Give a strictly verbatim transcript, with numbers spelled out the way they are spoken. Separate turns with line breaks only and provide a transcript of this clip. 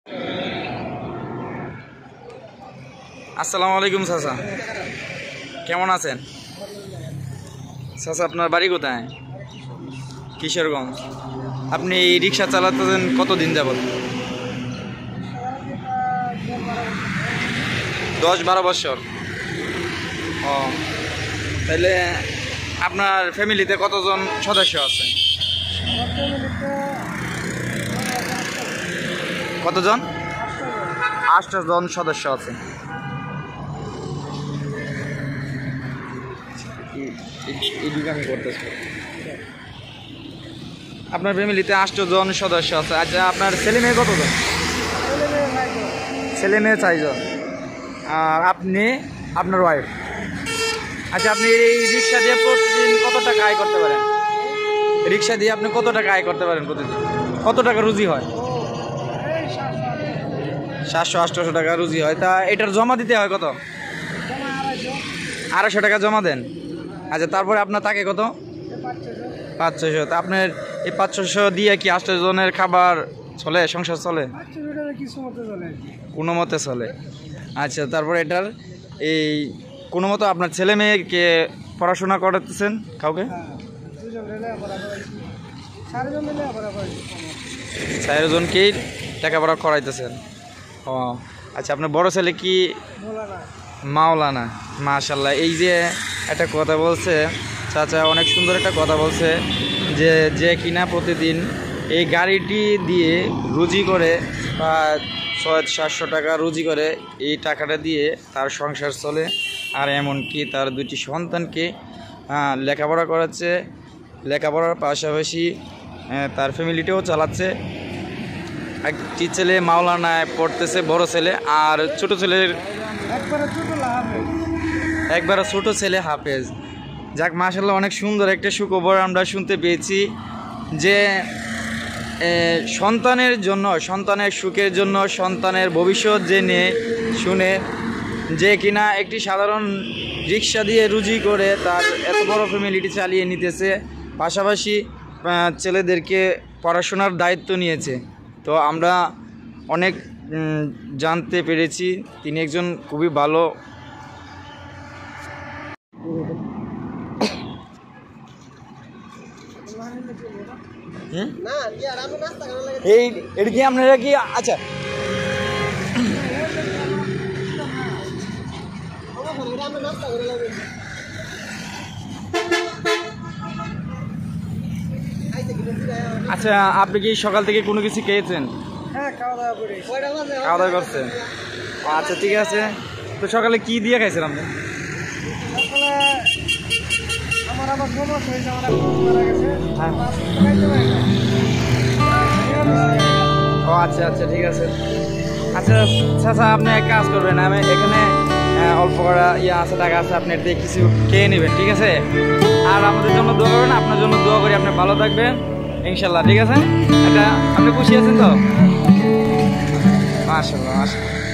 আসসালামু আলাইকুম চাচা, কেমন আছেন? চাচা আপনার বাড়ি কোথায়? কিশোরগঞ্জ। আপনি এই রিক্সা চালাতেছেন কতদিন যাবত? দশ বারো বছর। ও, তাহলে আপনার ফ্যামিলিতে কতজন সদস্য আছে? কতজন? আট জন সদস্য আছে। আপনার ফ্যামিলিতে আট জন সদস্য আছে। আচ্ছা, আপনার ছেলে মেয়ে কতজন? ছেলে মেয়ে চারজন। আর আপনি, আপনার ওয়াইফ। আচ্ছা, আপনি এই রিক্সা দিয়ে প্রতিদিন কত টাকা আয় করতে পারেন? রিক্সা দিয়ে আপনি কত টাকা আয় করতে পারেন প্রতিদিন? কত টাকা রুজি হয়? সাতশো আটশোশো টাকা রুজি হয়। তা এটার জমা দিতে হয় কত? আড়াইশো টাকা জমা দেন। আচ্ছা, তারপরে আপনার তাকে কত? পাঁচ ছয়শো। তা আপনার এই পাঁচ ছয়শো দিয়ে কি আট জনের খাবার চলে, সংসার চলে? কোনো মতে চলে। আচ্ছা, তারপরে এটার এই কোনো মতো আপনার ছেলে মেয়েকে পড়াশোনা করাতেছেন কাউকে? চারজনকেই লেখাপড়া করাইতেছেন। ও আচ্ছা, আপনার বড় ছেলে কি? মাওলানা। মাশাল্লাহ। এই যে একটা কথা বলছে চাচা, অনেক সুন্দর একটা কথা বলছে যে যে কিনা প্রতিদিন এই গাড়িটি দিয়ে রুজি করে বা ছয় সাতশো টাকা রুজি করে, এই টাকাটা দিয়ে তার সংসার চলে। আর এমনকি তার দুটি সন্তানকে লেখাপড়া করাচ্ছে, লেখাপড়ার পাশাপাশি তার ফ্যামিলিটাও চালাচ্ছে। একটি ছেলে মাওলানায় পড়তেছে, বড় ছেলে, আর ছোট ছেলের একবারে ছোট ছেলে হাফেজ। যাক, মাশাআল্লাহ, অনেক সুন্দর একটা সুখবর আমরা শুনতে পেয়েছি যে সন্তানের জন্য, সন্তানের সুখের জন্য, সন্তানের ভবিষ্যৎ জেনে শুনে যে কিনা একটি সাধারণ রিক্সা দিয়ে রুজি করে তার এত বড় ফ্যামিলিটি চালিয়ে নিতেছে, পাশাপাশি ছেলেদেরকে পড়াশোনার দায়িত্ব নিয়েছে। তো আমরা অনেক জানতে পেরেছি তিনি একজন খুবই ভালো। এই এটা কি আপনারা কি? আচ্ছা, আচ্ছা, আপনি কি সকাল থেকে কোনো কিছু খেয়েছেন? খাওয়া দাওয়া করছেন? আচ্ছা, ঠিক আছে। তো সকালে কি দিয়ে খাইছেন আপনি? ও আচ্ছা আচ্ছা, ঠিক আছে। আচ্ছা চাচা, আপনি এক কাজ করবেন, আমি এখানে অল্প করা ইয়ে আছে, টাকা আছে, আপনি দিয়ে কিছু খেয়ে নেবেন, ঠিক আছে? আর আমাদের জন্য দোয়া করবেন, আপনার জন্য দোয়া করি, আপনি ভালো থাকবেন ইনশাল্লাহ, ঠিক আছে? এটা আপনি খুশি আছেন তো? মাশাআল্লাহ, মাশাআল্লাহ।